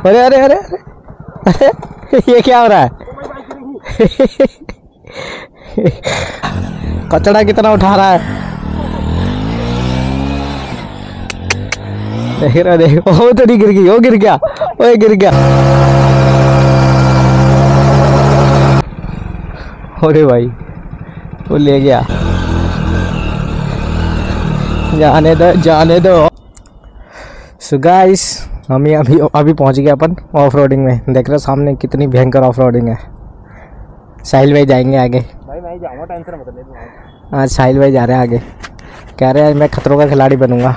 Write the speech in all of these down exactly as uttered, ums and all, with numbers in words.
अरे अरे अरे अरे ये क्या हो रहा है? कचड़ा कितना उठा रहा है। देख रहा देख, ओ तो नहीं गिर गई, वो गिर गया, वो गिर गया। अरे भाई वो ले गया। जाने दो जाने दो। सो गाइस हम ये अभी अभी पहुंच गए अपन ऑफ रोडिंग में। देख रहे हो सामने कितनी भयंकर ऑफ रोडिंग है। साहिल भाई जाएंगे आगे। भाई मैं जाऊंगा, टेंशन मत ले। आज साहिल भाई जा रहे हैं आगे। कह रहे हैं मैं खतरों का खिलाड़ी बनूंगा।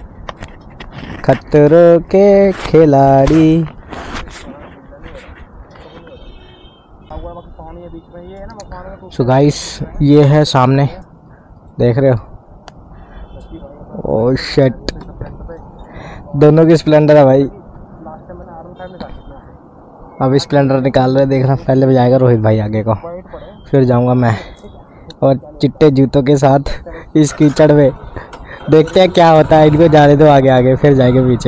खतरों के खिलाड़ी। सो गाइस ये है सामने, देख रहे हो। ओह शिट, दोनों की स्प्लेंडर है भाई। अब स्प्लेंडर निकाल रहे, देख रहा। पहले भी जाएगा रोहित भाई आगे को, फिर जाऊंगा मैं और चिट्टे जूतों के साथ इस कीचड़ में। देखते हैं क्या होता है। इनको जाने दो आगे आगे, फिर जाएंगे पीछे।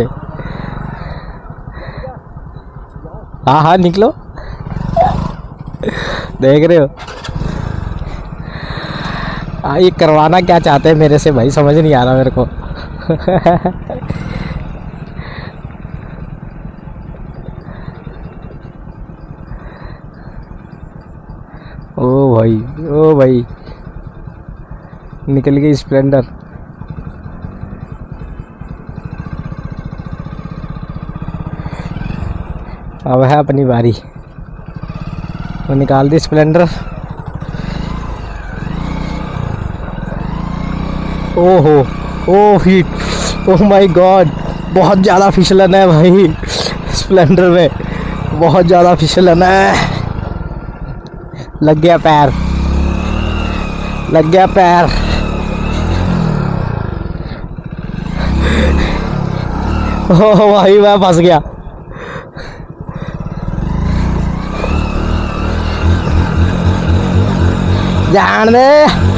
हाँ हाँ निकलो। देख रहे हो आ, ये करवाना क्या चाहते हैं मेरे से भाई, समझ नहीं आ रहा मेरे को। ओ भाई ओ भाई निकल गई स्प्लेंडर। अब है अपनी बारी। वो निकाल दी स्प्लेंडर। ओहो oh hit, oh my god, बहुत ज़्यादा फिसलन है भाई स्प्लेंडर में, बहुत ज़्यादा फिसलन है। लग गया पैर, लग गया पैर। ओह भाई मैं फंस गया। जान दे।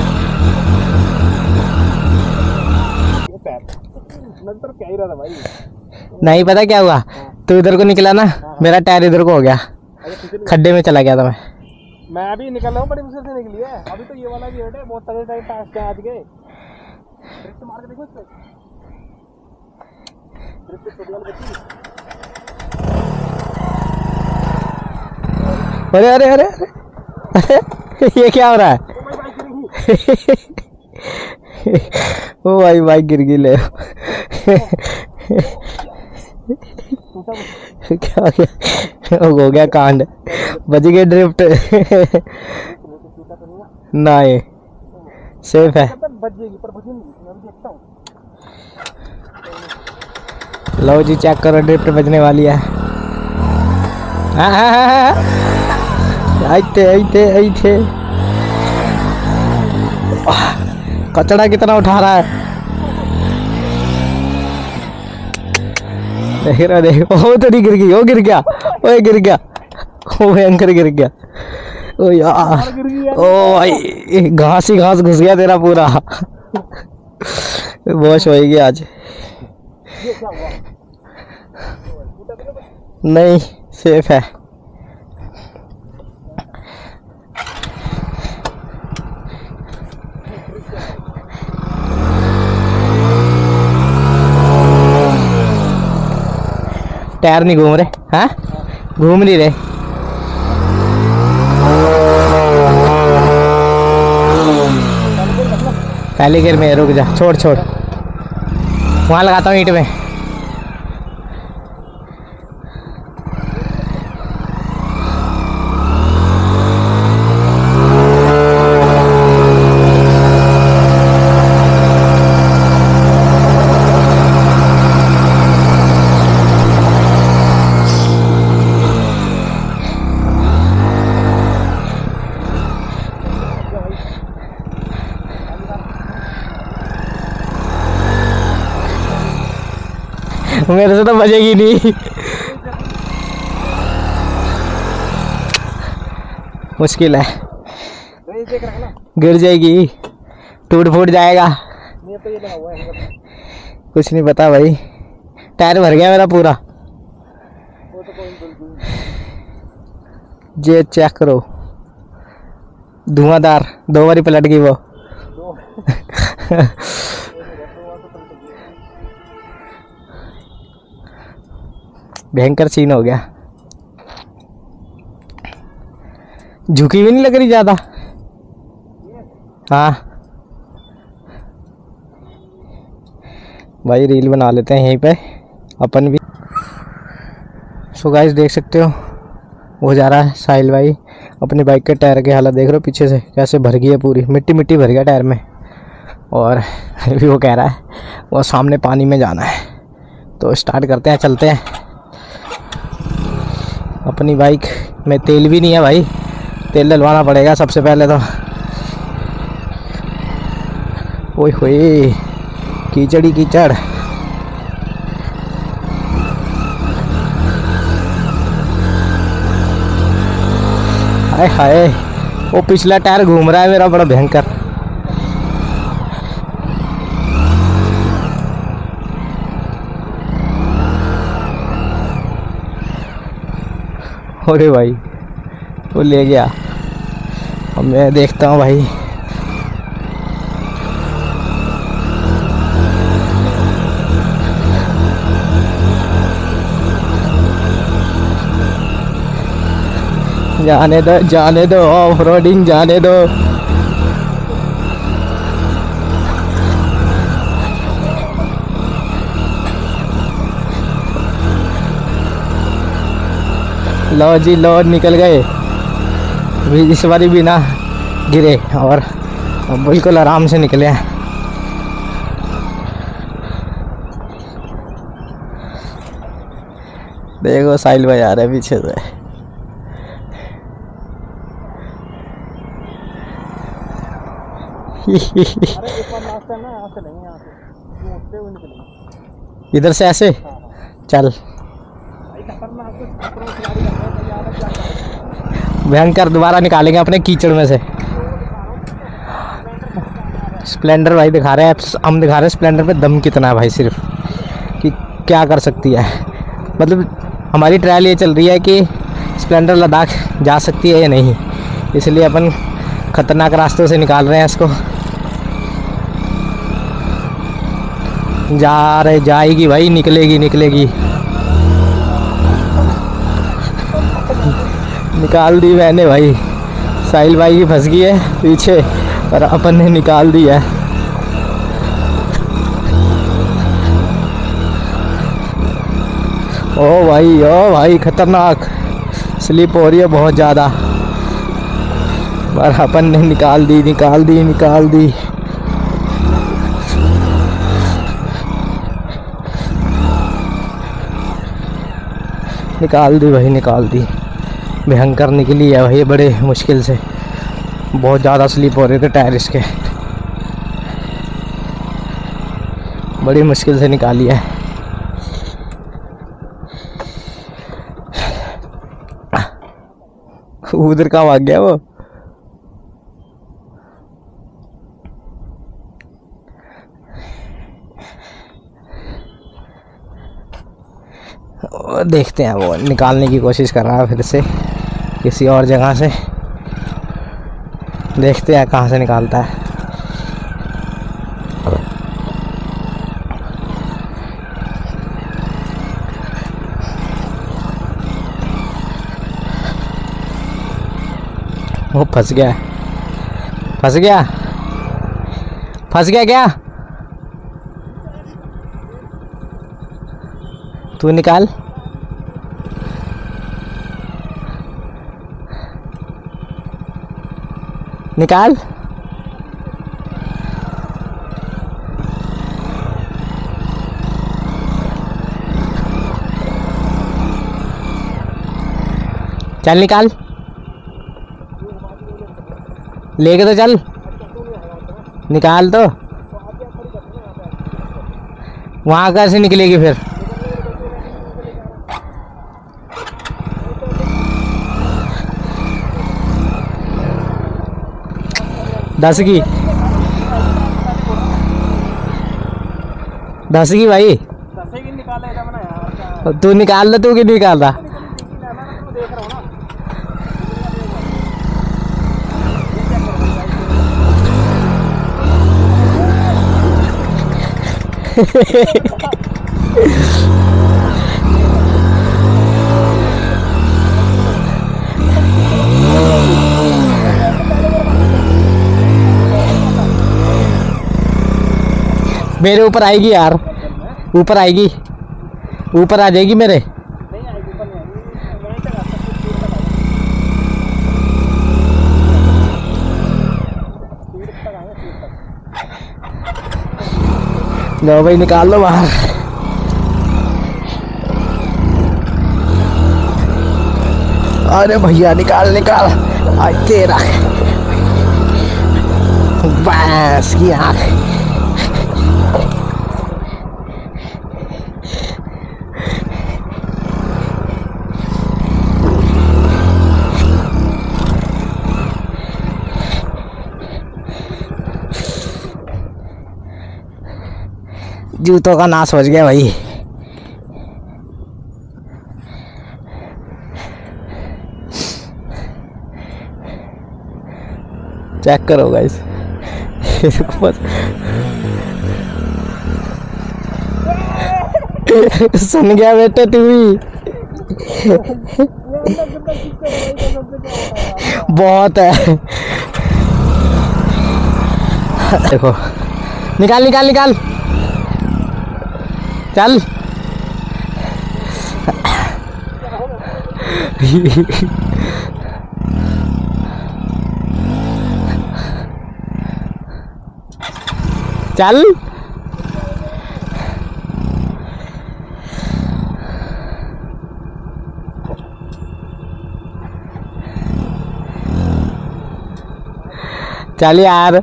क्या ही रहा था भाई। नहीं पता क्या हुआ, तू इधर को निकला ना, मेरा टायर इधर को हो गया, खड्डे में चला गया था मैं। मैं भी निकल रहा हूँ, बड़ी मुश्किल से निकली है। अभी तो ये वाला गेट है, बहुत तगड़े टाइप पास के आज गए। ड्रिफ्ट मार के देखो इसको। ड्रिफ्ट छोटी वाली बच्ची। अरे अरे अरे अरे ये क्या हो रहा है? ओ भाई बाइक गिर गई। ले क्या हो गया? हो गया कांड, बच गए ड्रिफ्ट। ना ये सेफ है। लो जी चेक करो, ड्रिफ्ट बजने वाली है। आइते आइते आइते। कचड़ा कितना उठा रहा है। देख रहा देख, वो तो नहीं गिर गई, वो गिर गया, वो गिर गया, वो भयंकर गिर गया। ओ यार, ओ भाई घास ही घास घुस गया तेरा पूरा। वॉश होएगी आज। नहीं सेफ है। टायर नहीं घूम रहे, हाँ घूम नहीं रहे। पहले गियर में, रुक जा, छोड़ छोड़, वहाँ लगाता हूँ ईंट में। मेरे से तो बजेगी नहीं। मुश्किल है, गिर जाएगी, टूट फूट जाएगा। कुछ नहीं पता भाई, टायर भर गया मेरा पूरा। ये चेक करो, धुआंधार, दो बारी पलट गई वो। भयंकर सीन हो गया। झुकी भी नहीं लग रही ज्यादा। हाँ भाई, रील बना लेते हैं यहीं पे अपन भी। सो गाइस देख सकते हो वो जा रहा है साहिल भाई। अपनी बाइक के टायर के हालत देख रहे हो पीछे से कैसे भर गई है, पूरी मिट्टी मिट्टी भर गया टायर में। और अभी वो कह रहा है वो सामने पानी में जाना है। तो स्टार्ट करते हैं, चलते हैं। अपनी बाइक में तेल भी नहीं है भाई, तेल डलवाना पड़ेगा सबसे पहले तो। ओए होए, कीचड़ ही कीचड़। हाय हाय, वो पिछला टायर घूम रहा है मेरा बड़ा भयंकर। अरे भाई वो ले गया। अब मैं देखता हूँ भाई। जाने दो जाने दो, ऑफ रोडिंग जाने दो। लो जी लो, निकल गए भी इस बारी बिना गिरे और बिल्कुल आराम से निकले हैं। देखो साहिल भाई आ रहे हैं पीछे से। इधर से ऐसे चल, भयंकर दोबारा निकालेंगे अपने कीचड़ में से। स्प्लेंडर भाई दिखा रहे हैं, हम दिखा रहे हैं स्प्लेंडर पे दम कितना है भाई, सिर्फ कि क्या कर सकती है। मतलब हमारी ट्रायल ये चल रही है कि स्प्लेंडर लद्दाख जा सकती है या नहीं, इसलिए अपन खतरनाक रास्तों से निकाल रहे हैं इसको। जा रहे, जाएगी भाई, निकलेगी निकलेगी। निकाल दी मैंने भाई। साहिल भाई की फंस गई है पीछे और अपन ने निकाल दी है। ओ भाई ओ भाई, खतरनाक स्लिप हो रही है बहुत ज़्यादा, पर अपन ने निकाल दी निकाल दी निकाल दी। निकाल दी भाई निकाल दी। भयंकर निकली है भाई, बड़े मुश्किल से। बहुत ज़्यादा स्लिप हो रहे थे टायर इसके, बड़ी मुश्किल से निकाली है। उधर कहाँ भाग गया वो? देखते हैं, वो निकालने की कोशिश कर रहा है फिर से किसी और जगह से। देखते हैं कहाँ से निकालता है। वो फंस गया फंस गया फंस गया क्या? तू निकाल। निकाल। चल निकाल, लेके तो चल, निकाल तो। वहाँ कैसे निकलेगी फिर? दस की दस की भाई, तू निकाल ले। तू क्यों निकाल रहा? मेरे ऊपर आएगी यार, ऊपर आएगी, ऊपर आ जाएगी मेरे। लो भाई निकाल लो बाहर। अरे भैया निकाल निकाल, आई तेरा बस की आँख। जूतों का नाश हो गया भाई। चेक करो गाइस। सुन गया बेटे तू भी। बहुत है। देखो निकाल निकाल निकाल, चल। चल चल यार।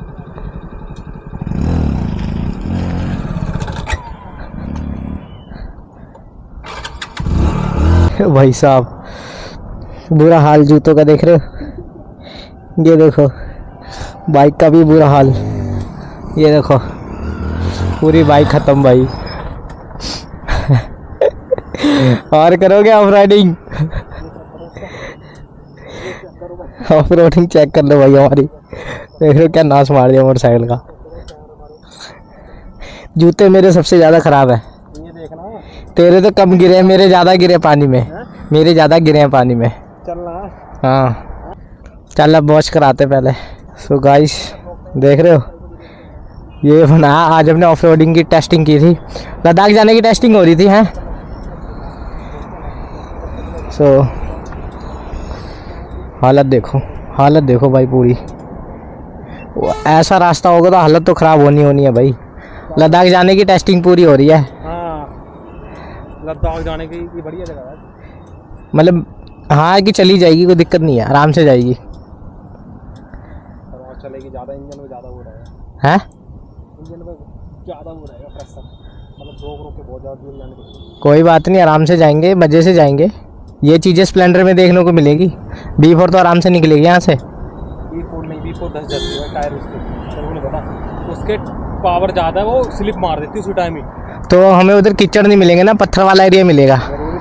भाई साहब बुरा हाल जूतों का देख रहे हो। ये देखो बाइक का भी बुरा हाल। ये देखो पूरी बाइक खत्म भाई। और करोगे off riding? Off roading check कर लो भाई हमारी। देख रहे हो क्या नाश मार दिया मोटरसाइकिल का। जूते मेरे सबसे ज़्यादा ख़राब है। तेरे तो कम गिरे हैं, मेरे ज़्यादा गिरे पानी में। है? मेरे ज़्यादा गिरे हैं पानी में। चलना। हाँ चल अब वॉश कराते पहले। सो गाइस देख रहे हो ये बना। आज हमने ऑफ रोडिंग की टेस्टिंग की थी, लद्दाख जाने की टेस्टिंग हो रही थी। हैं सो हालत देखो, हालत देखो भाई पूरी। ऐसा रास्ता होगा तो हालत तो ख़राब होनी होनी है भाई। लद्दाख जाने की टेस्टिंग पूरी हो रही है। लद्दाख जाने की बढ़िया जगह है, मतलब हाँ कि चली जाएगी, कोई दिक्कत नहीं है, आराम से जाएगी। और चलेगी ज़्यादा, इंजन में ज़्यादा हो रहेगा। हैं इंजन में ज़्यादा हो रहेगा प्रेशर, मतलब रोक रोक के बहुत ज़्यादा दूर जाने की। कोई बात नहीं, आराम से जाएंगे, मज़े से जाएंगे। ये चीज़ें स्प्लेंडर में देखने को मिलेगी। बी फोर तो आराम से निकलेगी यहाँ से। बी फोर नहीं, बी फोर दस जाती है टायर उसके, नहीं पता उसके पावर ज़्यादा है, वो स्लिप मार देती है उसी टाइम ही। तो हमें उधर कीचड़ नहीं मिलेंगे ना, पत्थर वाला एरिया मिलेगा।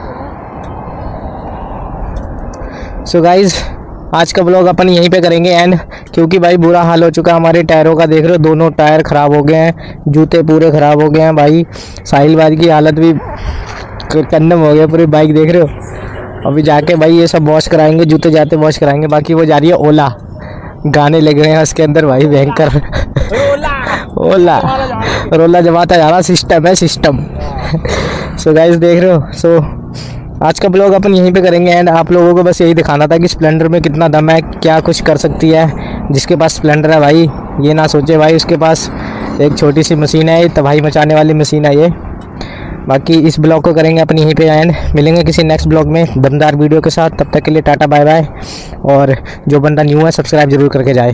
सो so गाइज आज का ब्लॉग अपन यहीं पे करेंगे एंड, क्योंकि भाई बुरा हाल हो चुका है हमारे टायरों का। देख रहे हो दोनों टायर ख़राब हो गए हैं, जूते पूरे ख़राब हो गए हैं भाई। साहिल भाई की हालत भी कंडम हो गया पूरी बाइक। देख रहे हो अभी जाके भाई ये सब वॉश कराएंगे, जूते जाते वॉश कराएंगे। बाकी वो जा रही है ओला, गाने लग रहे हैं उसके अंदर भाई भयंकर। ओला रोला जमाता जा रहा, सिस्टम है सिस्टम। सो गाइस देख रहे हो। सो so, आज का ब्लॉग अपन यहीं पे करेंगे एंड आप लोगों को बस यही दिखाना था कि स्प्लेंडर में कितना दम है, क्या कुछ कर सकती है। जिसके पास स्प्लेंडर है भाई ये ना सोचे भाई उसके पास एक छोटी सी मशीन है, तबाही मचाने वाली मशीन है ये। बाकी इस ब्लॉग को करेंगे अपन यहीं पे एंड, मिलेंगे किसी नेक्स्ट ब्लॉग में दमदार वीडियो के साथ। तब तक के लिए टाटा बाय बाय। और जो बंदा न्यू है सब्सक्राइब जरूर करके जाए।